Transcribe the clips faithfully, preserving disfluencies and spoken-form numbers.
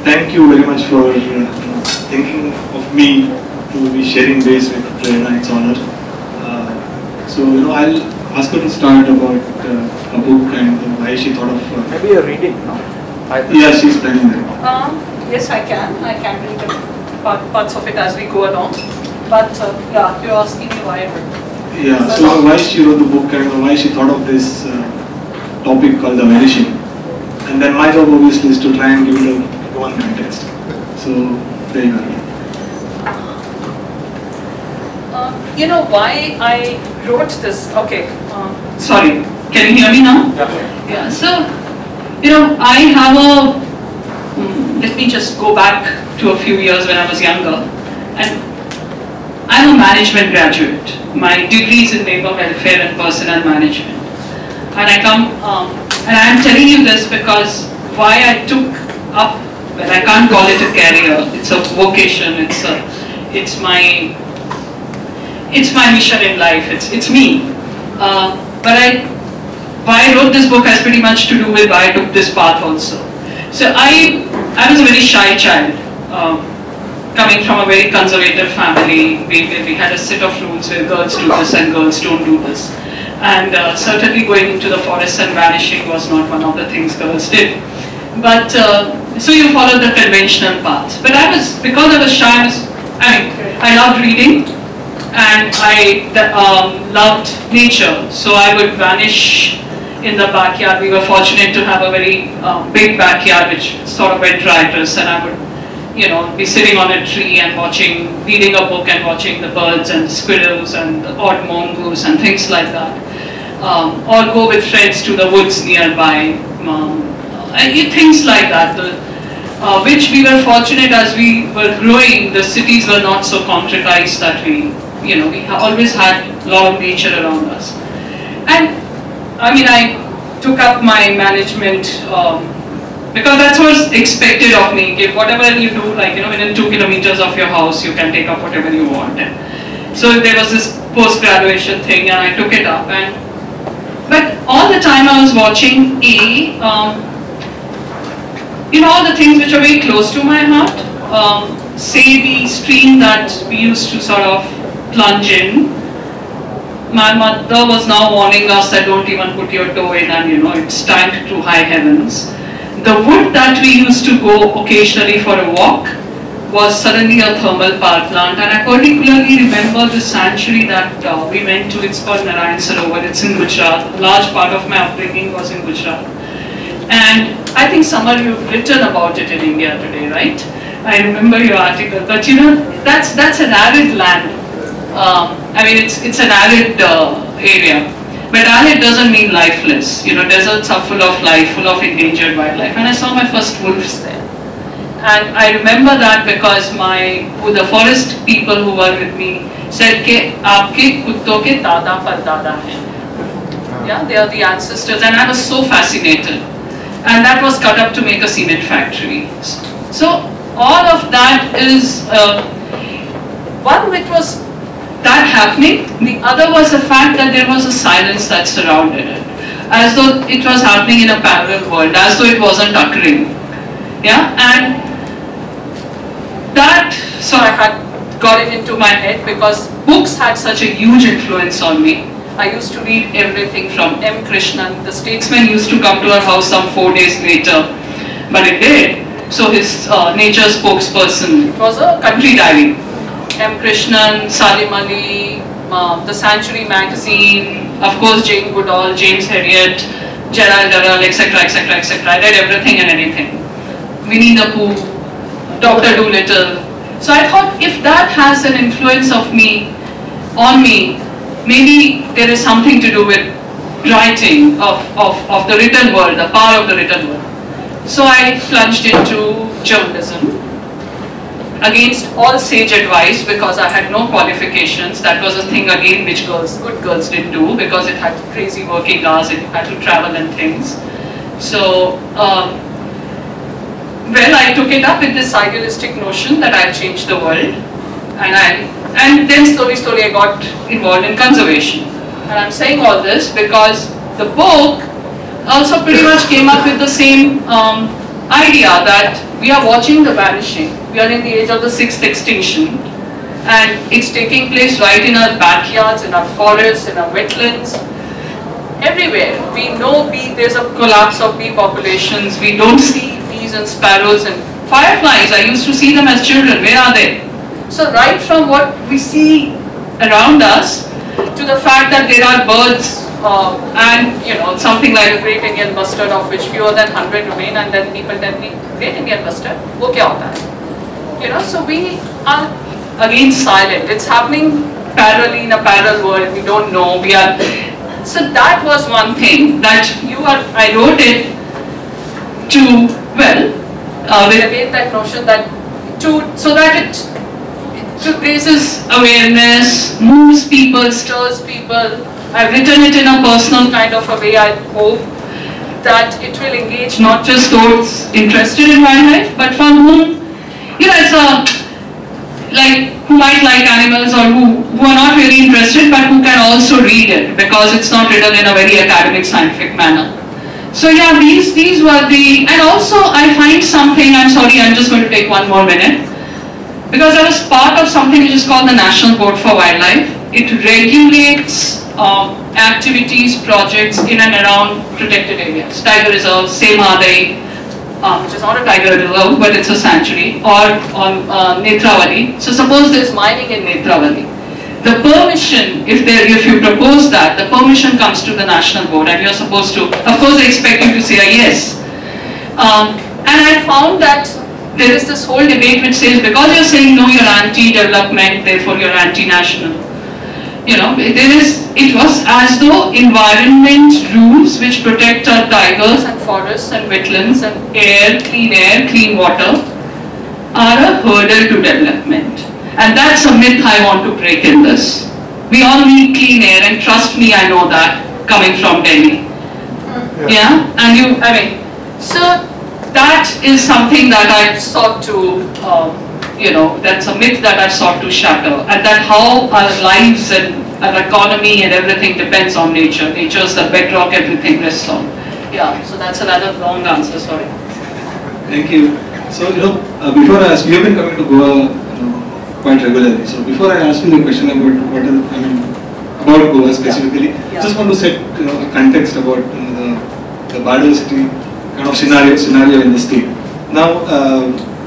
thank you very much for uh, thinking of me to be sharing base with Prerna. It's honor. Uh, so you know, I'll ask her to start about uh, a book and you know, why she thought of. Uh, Maybe you're reading now. Yeah, she's planning that. Um, yes, I can. I can read part, parts of it as we go along. But uh, yeah, you're asking me why. Yeah, so why she wrote the book and why she thought of this uh, topic called the vanishing. And then my job obviously is to try and give it a one context. So there you are. Uh, you know why I wrote this? Okay. Um, sorry, can you hear me now? Yeah. Yeah. So you know, I have a. Um, let me just go back to a few years when I was younger, and I'm a management graduate. My degree is in labor welfare and personnel management, and I come. Um, and I'm telling you this because why I took up. Well, I can't call it a career. It's a vocation. It's a. It's my. It's my mission in life. It's it's me. Uh, but I. Why I wrote this book has pretty much to do with why I took this path also. So I, I was a very shy child, um, coming from a very conservative family. We, we had a set of rules where girls do this and girls don't do this. And uh, certainly going into the forest and vanishing was not one of the things girls did. But, uh, so you follow the conventional path. But I was, because I was shy, I, was, I mean, I loved reading. And I um, loved nature, so I would vanish in the backyard. We were fortunate to have a very um, big backyard which sort of went riotous, and I would, you know, be sitting on a tree and watching, reading a book and watching the birds and squirrels and the odd mongoose and things like that. Um, or go with friends to the woods nearby, um, and things like that. The, uh, which we were fortunate as we were growing, the cities were not so concretized that we, you know, we always had a lot of nature around us. And I mean, I took up my management um, because that's what's expected of me. If whatever you do, like, you know, within two kilometers of your house, you can take up whatever you want. And so there was this post-graduation thing, and I took it up. And but all the time I was watching a, um, you know, all the things which are very close to my heart. Um, say the stream that we used to sort of plunge in. My mother was now warning us that don't even put your toe in, and you know, it's tanked to high heavens. The wood that we used to go occasionally for a walk was suddenly a thermal power plant, and I particularly remember the sanctuary that uh, we went to. It's called Narayan Sarovar. It's in Gujarat. A large part of my upbringing was in Gujarat, and I think Samar, you've written about it in India today, right? I remember your article, but you know, that's that's an arid land. Um, I mean, it's it's an arid uh, area, but arid doesn't mean lifeless. You know, deserts are full of life, full of endangered wildlife. And I saw my first wolves there, and I remember that because my the forest people who were with me said कि आपके कुत्तों के दादा परदादा हैं. Yeah, they are the ancestors, and I was so fascinated. And that was cut up to make a cement factory. So all of that is uh, one which was that happening. The other was the fact that there was a silence that surrounded it, as though it was happening in a parallel world, as though it wasn't occurring. Yeah, and that, so I had got it into my head because books had such a huge influence on me. I used to read everything from M. Krishnan. The Statesman used to come to our house some four days later, but it did. So his uh, nature spokesperson, it was a country diary. M. Krishnan, Salim Ali, uh, The Sanctuary magazine, of course Jane Goodall, James Herriot, Gerald Durrell, et cetera, et cetera, et cetera. I read everything and anything. Winnie the Pooh, Doctor Dolittle. So I thought if that has an influence of me, on me, maybe there is something to do with writing of, of, of the written word, the power of the written word. So I plunged into journalism against all sage advice because I had no qualifications. That was a thing again which girls, good girls didn't do because it had crazy working hours, it had to travel and things. So, um, well, I took it up with this idealistic notion that I'll change the world, and I, and then slowly, slowly I got involved in conservation. And I'm saying all this because the book also pretty much came up with the same um, idea that we are watching the vanishing. We are in the age of the sixth extinction, and it's taking place right in our backyards, in our forests, in our wetlands, everywhere. We know bee, there's a collapse of bee populations. We don't see bees and sparrows and fireflies. I used to see them as children. Where are they? So right from what we see around us to the fact that there are birds uh, and you know something like a great Indian bustard, of which fewer than one hundred remain, and then people tell me, great Indian bustard, wo kya hota hai? You know, so we are again silent. It's happening parallelly in a parallel world. We don't know. We are. So that was one thing that you are. I wrote it to well, uh, with again that notion that to so that it, it raises awareness, moves people, stirs people. I've written it in a personal kind of a way. I hope that it will engage not just those interested in wildlife, but from whom. You know, it's a, like, who might like animals or who, who are not really interested but who can also read it because it's not written in a very academic, scientific manner. So yeah, these, these were the, and also I find something, I'm sorry, I'm just going to take one more minute, because I was part of something which is called the National Board for Wildlife. It regulates um, activities, projects in and around protected areas, tiger reserves, Semadai, Uh, which is not a tiger reserve, but it's a sanctuary, or on uh, Netravali. So suppose there's mining in Netravali. The permission, if there, if you propose that, the permission comes to the national board, and you're supposed to, of course they expect you to say a yes. Um, and I found that there is this whole debate which says, because you're saying no, you're anti-development, therefore you're anti-national. You know, there is, it was as though environment rules which protect our tigers and forests and wetlands and air, clean air, clean water are a hurdle to development. And that's a myth I want to break in this. We all need clean air, and trust me, I know that, coming from Delhi. Yeah, yeah? And you, I mean, so that is something that I've sought to um, you know, that's a myth that I've sought to shatter, and that how our lives and our economy and everything depends on nature. Nature is the bedrock everything rests on. Yeah, so that's another long answer, sorry. Thank you. So, you know, uh, before I ask, you have been coming to Goa you know, quite regularly. So, before I ask you the question about what is, I mean, about Goa specifically, yeah. Yeah. Just want to set you know, a context about you know, the, the biodiversity kind of scenario, scenario in the state. Now, uh,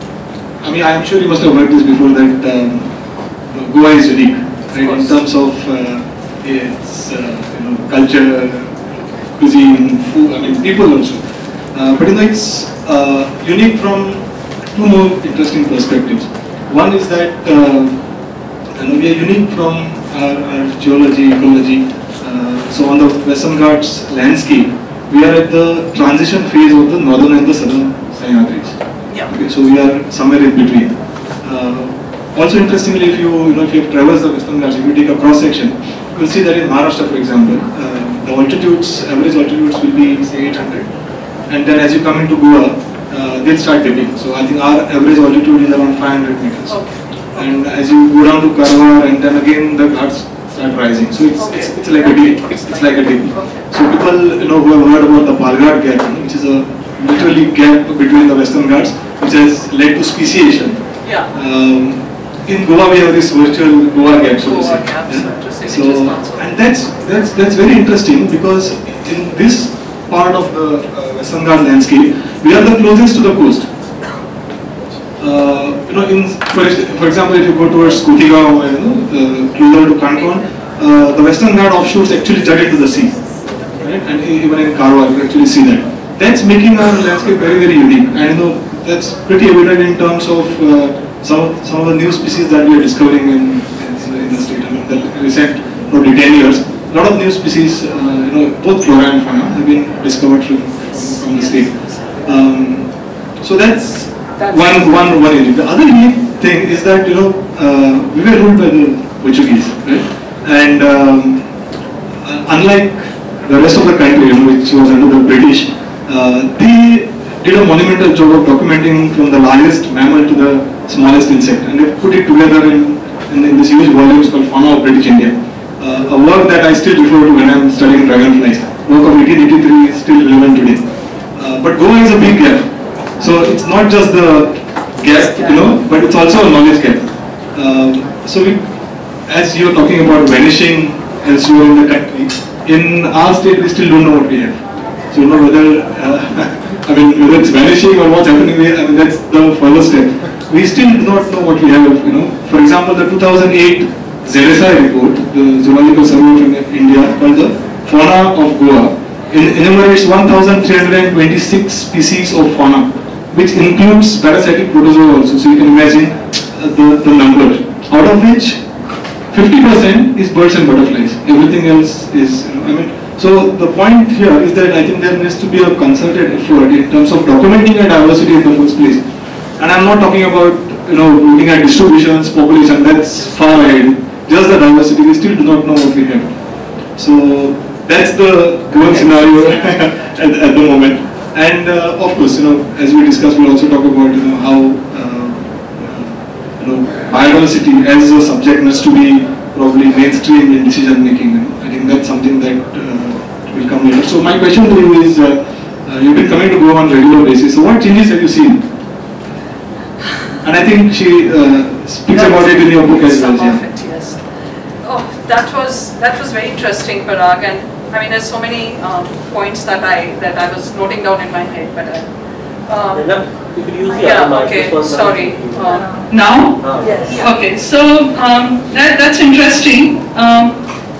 I mean, I'm sure you must have heard this before that um, Goa is unique, right? In terms of uh, its uh, you know culture, cuisine, food. I mean, people also. Uh, but you know, it's uh, unique from two more interesting perspectives. One is that uh, you know we are unique from our, our geology, ecology. Uh, so on the Western Ghats landscape, we are at the transition phase of the northern and the southern Sahyadris. Yeah. Okay, so we are somewhere in between. Uh, also, interestingly, if you you know if you have traversed the Western Ghats, if you take a cross section, you will see that in Maharashtra, for example, uh, the altitudes, average altitudes will be say eight hundred, and then as you come into Goa, uh, they'll start dipping. So I think our average altitude is around five hundred meters, okay. And as you go down to Karwar, and then again the Ghats start rising. So it's okay. it's, it's like a dip. It's, it's like a dip. Okay. So people you know who have heard about the Palghat Gap, which is a literally gap between the Western Ghats, which has led to speciation. Yeah. Um, in Goa, we have this virtual Goa gap, so to say. Yeah? So, and that's that's that's very interesting because in this part of the uh, Western Ghats landscape, we are the closest to the coast. Uh, you know, in for, for example, if you go towards Kotigaon, you know, the, closer to Kankon, uh, the Western Ghats offshoots actually jut into the sea, right? And even in Karwar, you actually see that. That's making our landscape very, very unique, and you know that's pretty evident in terms of uh, some of, some of the new species that we are discovering in, in, in the state. I mean, the recent probably ten years, a lot of new species, uh, you know, both flora and fauna have been discovered from, from, from the state. Um, so that's, that's one one one unique. The other unique thing is that you know uh, we were ruled by the Portuguese, right? And um, unlike the rest of the country, you know, which was under the British. Uh, they did a monumental job of documenting from the largest mammal to the smallest insect, and they put it together in, in, in this huge volumes called Fauna of British India. Uh, a work that I still refer to when I'm studying dragonflies. Work of eighteen eighty-three is still relevant today. Uh, but Goa is a big gap. So it's not just the gap, you know, but it's also a knowledge gap. Um, so we, as you're talking about vanishing elsewhere in the country, in our state we still don't know what we have. So you know whether, uh, I mean, whether it's vanishing or what's happening there, I mean, that's the further step. We still do not know what we have, you know. For example, the two thousand eight Z S I report, the Zoological Survey from India, called the Fauna of Goa, enumerates one thousand three hundred twenty-six species of fauna, which includes parasitic protozoa also. So you can imagine uh, the, the number, out of which fifty percent is birds and butterflies. Everything else is, you know, I mean, so the point here is that I think there needs to be a concerted effort in terms of documenting a diversity in the first place. And I'm not talking about, you know, looking at distributions, population, that's far ahead. Just the diversity, we still do not know what we have. So that's the current scenario at, at the moment. And uh, of course, you know, as we discussed, we'll also talk about, you know, how uh, you know, biodiversity as a subject needs to be probably mainstream in decision making. You know. I think that's something that uh, will come later. So my question to you is, uh, uh, you've been coming to Goa on a regular basis. So what changes have you seen? And I think she uh, speaks that about it in your book as well. Yeah. It, yes. Oh, that was that was very interesting, Parag. And I mean, there's so many um, points that I that I was noting down in my head, but I, um, you could use the yeah. other Okay. Sorry. Uh, now. Ah. yes. Okay. So um, that that's interesting. Um,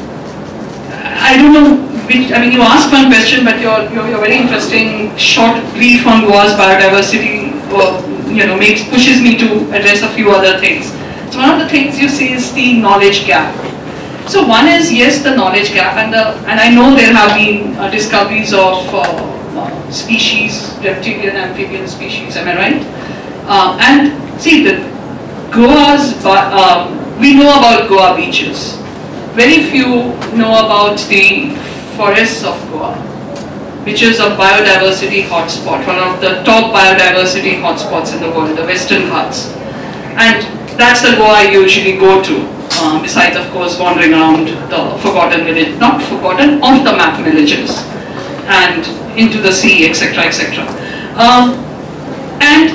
I don't know. Which, I mean, you asked one question, but your your, your very interesting short brief on Goa's biodiversity. Or, you know, makes pushes me to address a few other things. So one of the things you see is the knowledge gap. So one is, yes, the knowledge gap, and the and I know there have been uh, discoveries of uh, uh, species, reptilian, amphibian species. Am I right? Uh, and see, the Goa's uh, we know about Goa beaches. Very few know about the forests of Goa, which is a biodiversity hotspot, one of the top biodiversity hotspots in the world, the Western Ghats. And that's the Goa I usually go to, um, besides of course wandering around the forgotten village, not forgotten, off the map villages, and into the sea, et cetera, et cetera. Um, and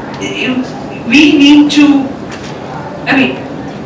we need to, I mean,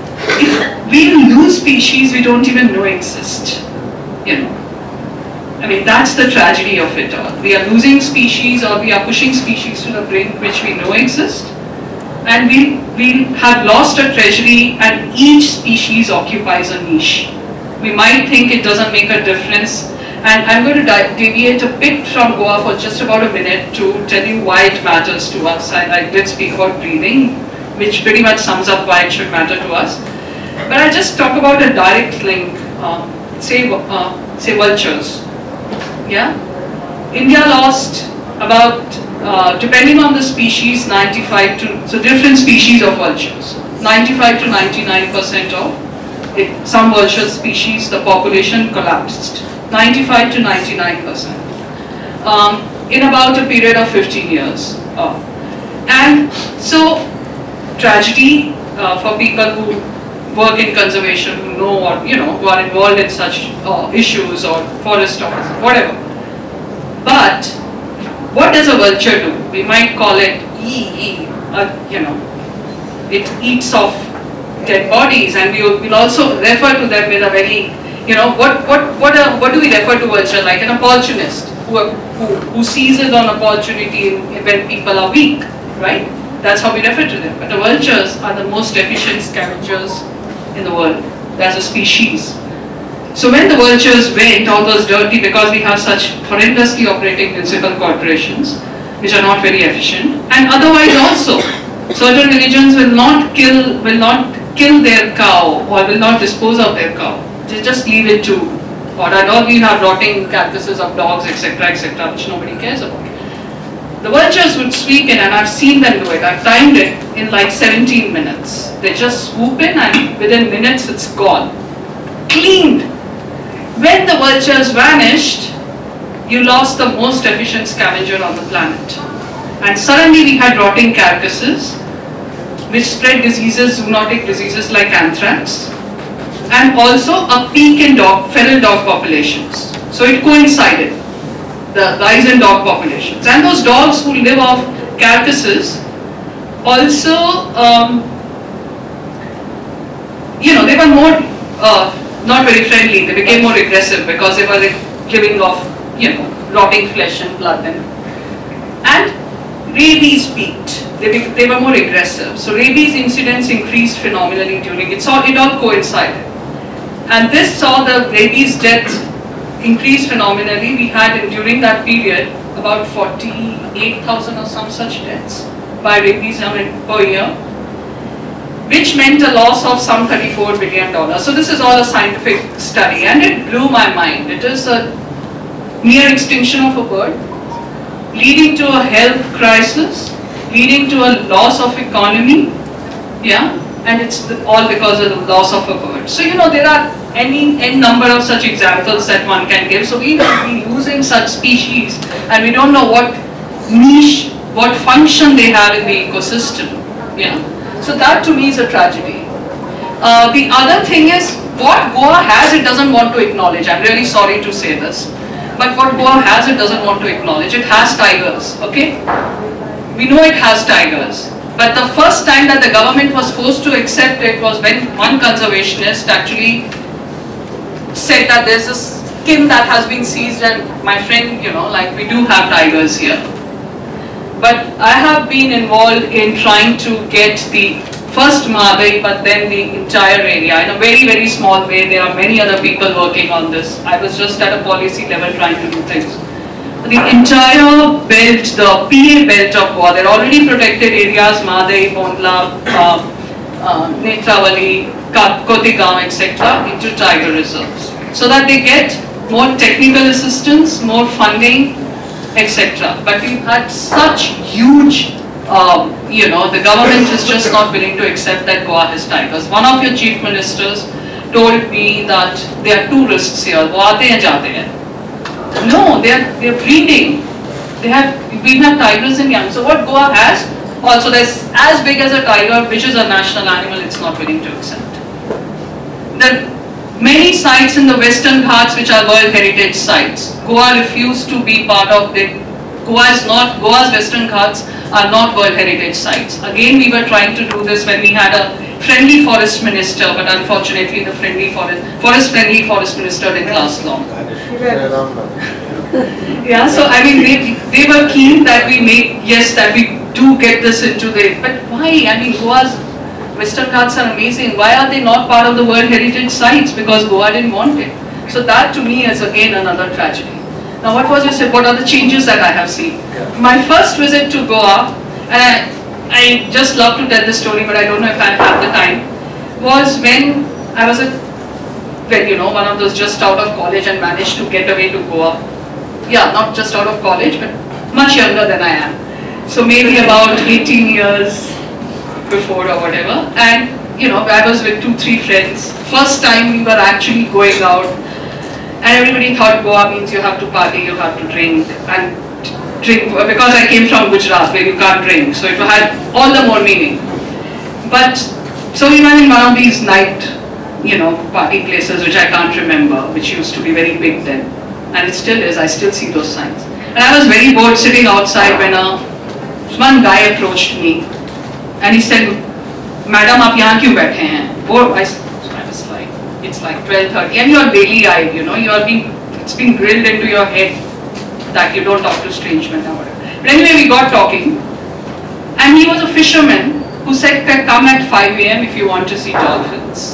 if we lose species we don't even know exist, you know. I mean, that's the tragedy of it all. We are losing species, or we are pushing species to the brink which we know exist. And we, we have lost a treasury, and each species occupies a niche. We might think it doesn't make a difference. And I'm going to deviate a bit from Goa for just about a minute to tell you why it matters to us. I, I did speak about breathing, which pretty much sums up why it should matter to us. But I'll just talk about a direct link, um, say, uh, say vultures. Yeah, India lost about, uh, depending on the species, ninety-five to, so different species of vultures, ninety-five to ninety-nine percent of it, some vulture species, the population collapsed, ninety-five to ninety-nine percent, um, in about a period of fifteen years. Uh, and so, tragedy uh, for people who work in conservation, who know or, you know, who are involved in such uh, issues, or forest officers, whatever. But what does a vulture do? We might call it E E, uh, you know, it eats off dead bodies, and we will also refer to them with a very, you know, what what what uh, what do we refer to vulture like? An opportunist who who, who seizes on opportunity when people are weak, right? That's how we refer to them. But the vultures are the most efficient scavengers in the world as a species. So when the vultures went, all those dirty, because we have such horrendously operating municipal corporations, which are not very efficient, and otherwise also, certain religions will not kill, will not kill their cow, or will not dispose of their cow. They just leave it to, or or we have rotting carcasses of dogs, et cetera, et cetera, which nobody cares about. The vultures would sweep in, and I've seen them do it. I've timed it in like seventeen minutes. They just swoop in, and within minutes it's gone. Cleaned. When the vultures vanished, you lost the most efficient scavenger on the planet. And suddenly we had rotting carcasses, which spread diseases, zoonotic diseases like anthrax, and also a peak in dog, feral dog populations. So it coincided. The rise in dog populations, and those dogs who live off carcasses also, um, you know, they were more, uh, not very friendly. They became more aggressive because they were living off, you know, rotting flesh and blood. And, and rabies peaked. They, be, they were more aggressive. So rabies incidents increased phenomenally during it. So it all coincided. And this saw the rabies death increase phenomenally. We had, during that period, about forty-eight thousand or some such deaths by rabies per year, which meant a loss of some thirty-four billion dollars. So this is all a scientific study, and it blew my mind. It is a near extinction of a bird, leading to a health crisis, leading to a loss of economy, yeah, and it's all because of the loss of a bird. So, you know, there are any, any number of such examples that one can give. So we will be losing such species, and we don't know what niche, what function they have in the ecosystem, yeah. So that to me is a tragedy. Uh, the other thing is, what Goa has, it doesn't want to acknowledge. I'm really sorry to say this, but what Goa has, it doesn't want to acknowledge. It has tigers, okay? We know it has tigers. But the first time that the government was forced to accept it was when one conservationist actually said that there's a skin that has been seized, and my friend, you know, like, we do have tigers here. But I have been involved in trying to get the first Madai, but then the entire area in a very, very small way. There are many other people working on this. I was just at a policy level trying to do things. The entire belt, the P A belt of Goa, they're already protected areas, Madai, Bondla, uh, uh, Netravali, Kotigam, et cetera, into tiger reserves, so that they get more technical assistance, more funding, et cetera. But we've had such huge, um, you know, the government is just not willing to accept that Goa has tigers. One of your chief ministers told me that there are tourists here, wo aate hain, jaate hain. No, they are, they are breeding. They have, we have tigers in young. So what Goa has, also there's as big as a tiger, which is a national animal, it's not willing to accept. There are many sites in the Western Ghats which are World Heritage sites. Goa refused to be part of it. Goa is not, Goa's Western Ghats are not World Heritage sites. Again, we were trying to do this when we had a friendly forest minister, but unfortunately the friendly forest, forest friendly forest minister didn't last long. Yeah, so I mean, they, they were keen that we make, yes, that we do get this into the, but why? I mean, Goa's Western Ghats are amazing. Why are they not part of the World Heritage sites? Because Goa didn't want it. So that to me is again another tragedy. Now what was your, what are the changes that I have seen? My first visit to Goa, and I, I just love to tell this story, but I don't know if I have the time, was when I was a, well, you know, one of those just out of college and managed to get away to Goa. Yeah, not just out of college, but much younger than I am. So maybe about eighteen years before or whatever. And, you know, I was with two, three friends. First time we were actually going out, and everybody thought Goa means you have to party, you have to drink, and drink, because I came from Gujarat where you can't drink, so it had all the more meaning. But, so we were in one of these night, you know, party places which I can't remember, which used to be very big then, and it still is. I still see those signs. And I was very bored sitting outside when a, one guy approached me, and he said, "Madam, aap yahan kyun baithe hain?" I was like, it's like twelve thirty, and you're daily-eyed, you know, you are being, it's being drilled into your head that you don't talk to strange men or whatever. But anyway, we got talking, and he was a fisherman who said, "Come at five A M if you want to see dolphins."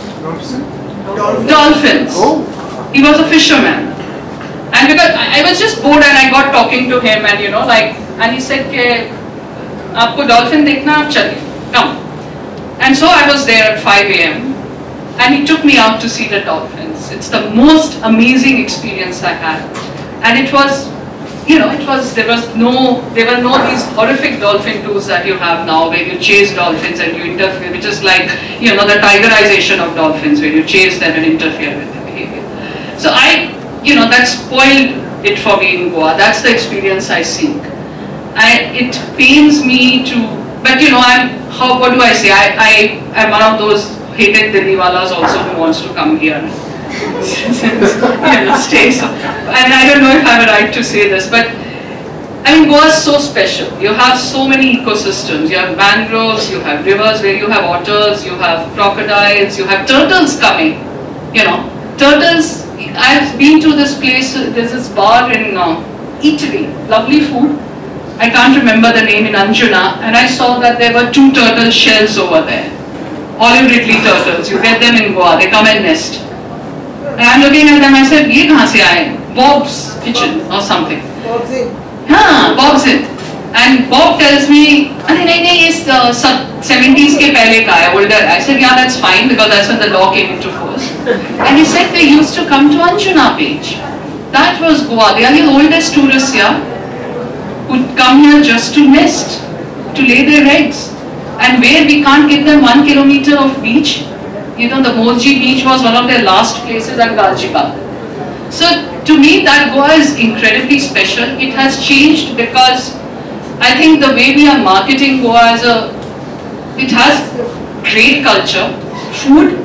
Dolphins. Dolphins. Oh. He was a fisherman, and because I, I was just bored, and I got talking to him, and you know, like, and he said, "Ke, aapko dolphin dekhna, aap chaliye, come." And so I was there at five A M and he took me out to see the dolphins. It's the most amazing experience I had, and it was, you know, it was, there was no, there were no these horrific dolphin tours that you have now, where you chase dolphins and you interfere, which is like, you know, the tigerization of dolphins, where you chase them and interfere with their behavior. So I, you know, that spoiled it for me in Goa. That's the experience I seek. I, it pains me to, but you know, I'm, how, what do I say, I, I am one of those hated Delhiwalas also who wants to come here and you know, stay. So, and I don't know if I have a right to say this, but I mean, Goa is so special. You have so many ecosystems. You have mangroves, you have rivers where you have otters, you have crocodiles, you have turtles coming. You know, turtles. I've been to this place. There's this bar in uh, Italy. Lovely food. I can't remember the name, in Anjuna, and I saw that there were two turtle shells over there. Olive Ridley turtles. You get them in Goa. They come and nest. And I'm looking at them. I said, "Ye kahan se aaye? Bob's Kitchen or something." Bob's Inn. हाँ, Bob's Inn. And Bob tells me, "अरे नहीं नहीं, इस seventies के पहले का है, older." I said, "Yeah, that's fine because that's when the law came into force." And he said they used to come to Anjuna Beach. That was Goa. They are the oldest tourists here who come here just to nest, to lay their eggs. And where we can't give them one kilometer of beach, you know, the Morji beach was one of their last places, and Galjibag. So to me, that Goa is incredibly special. It has changed because I think the way we are marketing Goa as a, it has great culture, food,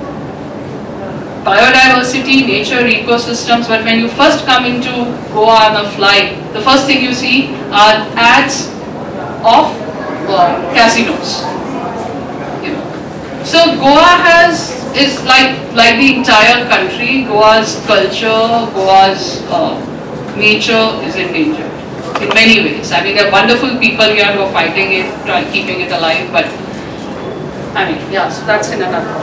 biodiversity, nature, ecosystems, but when you first come into Goa on a flight, the first thing you see are ads of uh, casinos. You know. So Goa has, is like, like the entire country. Goa's culture, Goa's uh, nature is endangered in many ways. I mean, there are wonderful people here who are fighting it, try, keeping it alive, but I mean, yeah, so that's in a nutshell.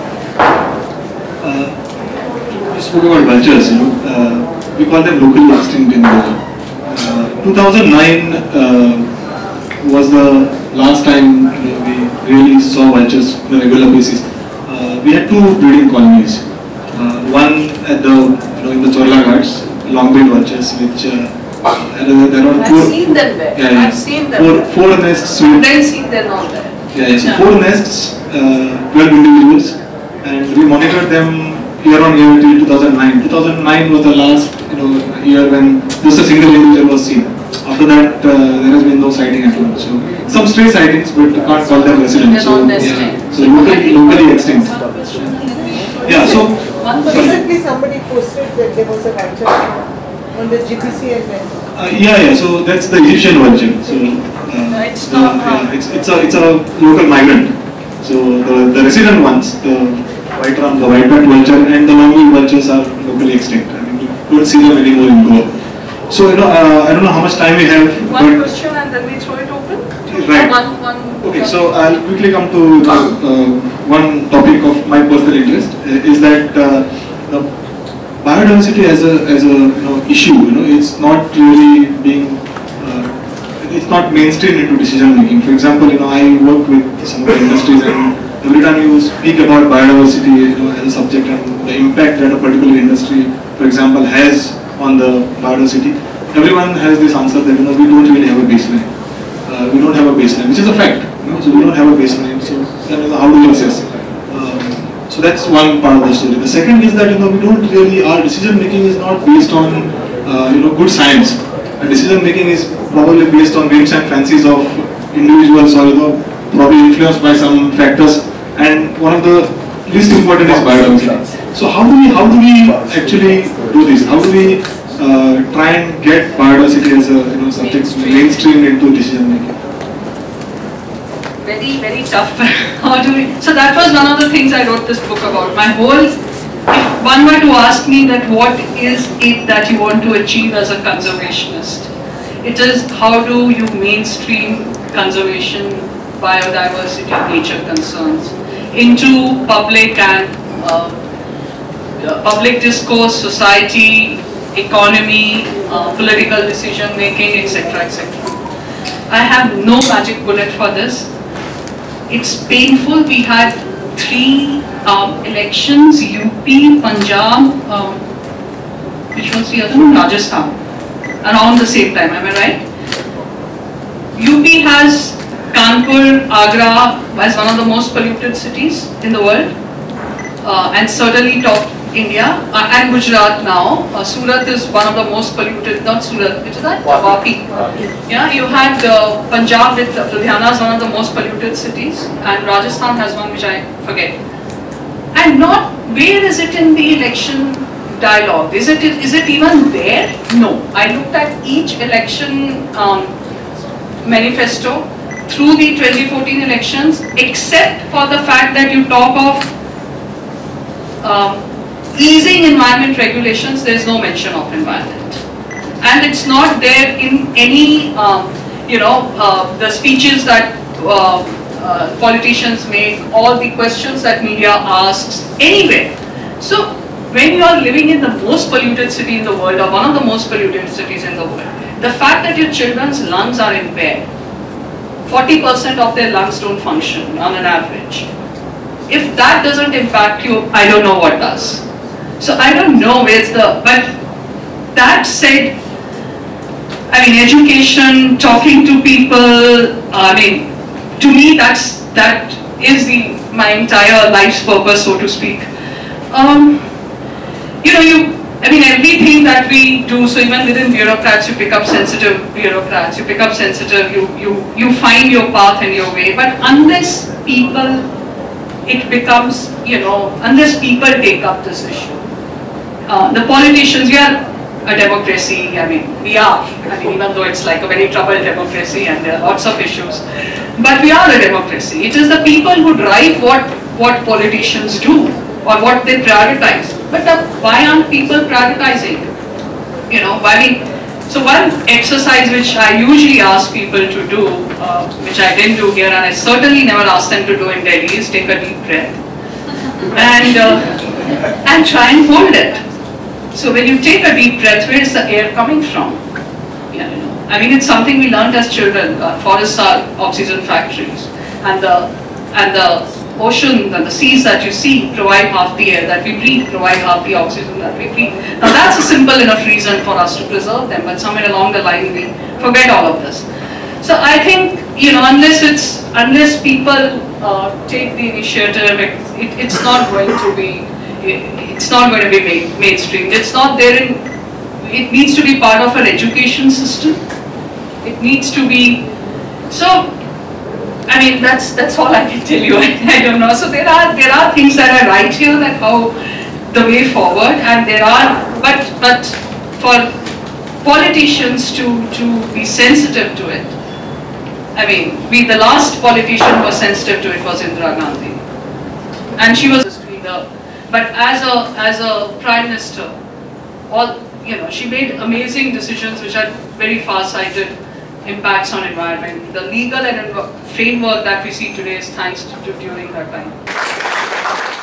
Uh, you spoke about vultures, you know, uh, we call them locally extinct in Goa. Uh, two thousand nine uh, was the last time, you know, we really saw vultures on a regular basis. Uh, we had two breeding colonies. Uh, one at the, you know, in the Chorla Ghats, long-billed vultures, which uh, there, there are I've four. seen them there. Yeah, yeah. I've seen them Four, there. four nests. I've With, then seen them all there. yeah, yeah, so four nests, uh, twelve individuals, and we monitored them year on year till two thousand nine. two thousand nine was the last, you know, year when just a single individual was seen. After that, uh, there has been no sighting at all. So some stray sightings, but you can't call them residents. They're So, not nesting. yeah, so locally, locally extinct. Yeah. So sorry. Recently somebody posted that there was a vulture on the G P C and then. Uh, yeah, yeah. So that's the Egyptian vulture. So uh, No, it's the, not, yeah, uh, it's it's a it's a local migrant. So the the resident ones, the white ram, the white backed vulture, and the long-billed vultures are locally extinct. I mean, you don't see them anymore in Goa. So you know, uh, I don't know how much time we have. One question and then we throw it open? Right. One, one, Okay, so I'll quickly come to the, uh, one topic of my personal interest, uh, is that uh, the biodiversity as a as a you know, issue, you know, it's not really being, uh, it's not mainstream into decision making. For example, you know, I work with some of the industries, and every time you speak about biodiversity, you know, as a subject and the impact that a particular industry, for example, has on the biodiversity, everyone has this answer that, you know, we don't really have a baseline. Uh, we don't have a baseline, which is a fact. You know, so we don't have a baseline. So then, you know, how do you assess? Um, so that's one part of the story. The second is that, you know, we don't really, our decision making is not based on uh, you know, good science. Our decision making is probably based on whims and fancies of individuals, or, you know, probably influenced by some factors. And one of the least important is biodiversity. So how do we how do we actually do this? How do we uh, try and get biodiversity as a, you know, subject mainstream into decision making? Very, very tough. How do we? So that was one of the things I wrote this book about. My whole, if one were to ask me that what is it that you want to achieve as a conservationist, it is how do you mainstream conservation, biodiversity, nature concerns into public and uh, public discourse, society, economy, uh, political decision making, et cetera, et cetera. I have no magic bullet for this. It's painful. We had three um, elections: U P, Punjab, um, which was the other one? Rajasthan, around the same time. Am I right? U P has Kanpur, Agra as one of the most polluted cities in the world, uh, and certainly top India, uh, and Gujarat now. Uh, Surat is one of the most polluted, not Surat, which is that? Vapi. Yeah, you had uh, Punjab with uh, Ludhiana is one of the most polluted cities, and Rajasthan has one which I forget. And not, where is it in the election dialogue? Is it, is it even there? No. I looked at each election um, manifesto through the twenty fourteen elections, except for the fact that you talk of um, easing environment regulations, there is no mention of environment. And it's not there in any, um, you know, uh, the speeches that uh, uh, politicians make, all the questions that media asks, anywhere. So when you are living in the most polluted city in the world, or one of the most polluted cities in the world, the fact that your children's lungs are impaired, forty percent of their lungs don't function on an average. If that doesn't impact you, I don't know what does. So I don't know where's the, but that said, I mean, education, talking to people, I mean, to me that's, that is the, my entire life's purpose, so to speak. Um, you know, you, I mean, everything that we do, so even within bureaucrats, you pick up sensitive bureaucrats, you pick up sensitive, you, you, you find your path and your way, but unless people, it becomes, you know, unless people take up this issue. Uh, the politicians, we are a democracy, I mean, we are, I mean, even though it's like a very troubled democracy and there are lots of issues, but we are a democracy. It is the people who drive what, what politicians do, or what they prioritize. But the, why aren't people prioritizing? You know, why we, so one exercise which I usually ask people to do, uh, which I didn't do here and I certainly never asked them to do in Delhi, is take a deep breath and, uh, and try and hold it. So when you take a deep breath, where is the air coming from? Yeah, you know, I mean, it's something we learned as children. Uh, forests are oxygen factories, and the and the ocean and the seas that you see provide half the air that we breathe, provide half the oxygen that we breathe. Now that's a simple enough reason for us to preserve them, but somewhere along the line we forget all of this. So I think, you know, unless it's unless people uh, take the initiative, it, it, it's not going to be. It's not going to be made, mainstream. It's not there in, it needs to be part of an education system. It needs to be, so, I mean, that's that's all I can tell you. I don't know. So there are, there are things that are right here that how the way forward, and there are, but, but for politicians to, to be sensitive to it, I mean, we, the last politician who was sensitive to it was Indira Gandhi. And she was the, but as a as a prime minister, all you know, she made amazing decisions which had very far-sighted impacts on environment. The legal and framework that we see today is thanks to during her time.